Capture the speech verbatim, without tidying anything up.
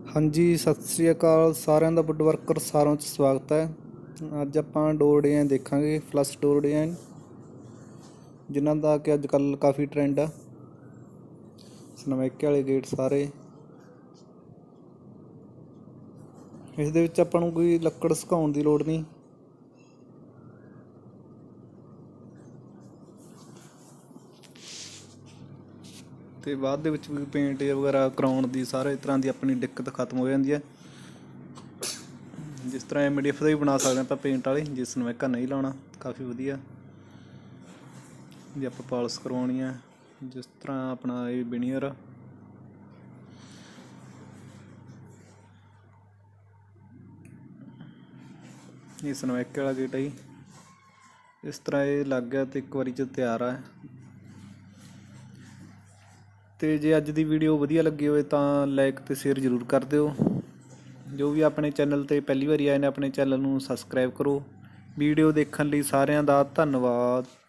हाँ जी, सत श्री अकाल सारिਆਂ ਦਾ वुड वर्कर सारों च स्वागत है। अज ਆਪਾਂ डोर डिजाइन देखांगे, फ्लश डोर डिजाइन जिन्हां दा कि अजकल काफ़ी ट्रेंड आ। सनमाइके वाले गेट सारे इस दे विच आपां नूं कोई लक्कड़ सुकाउण दी लोड़ नहीं। ते बाद दे विच भी पेंट वगैरह कराउण दी सारे तरह की अपनी दिक्कत खत्म हो जाती है। जिस तरह एम डी एफ का भी बना सकते आप पेंट वाली, जिस नमैका नहीं लाना काफ़ी वधिया जे आप पॉलिश करवानी है। जिस तरह अपना ये विनीयर ये सनमैके वाला गेट है जी। इस तरह ये लग गया तो एक बारी च तैयार है। तो जे अज की वीडियो वधिया लगी हो तो लाइक तो शेयर जरूर कर दो। जो भी अपने चैनल ते पहली बार आए ने अपने चैनल नूं सबसक्राइब करो। वीडियो देखने लई सारिਆਂ ਦਾ धन्नवाद।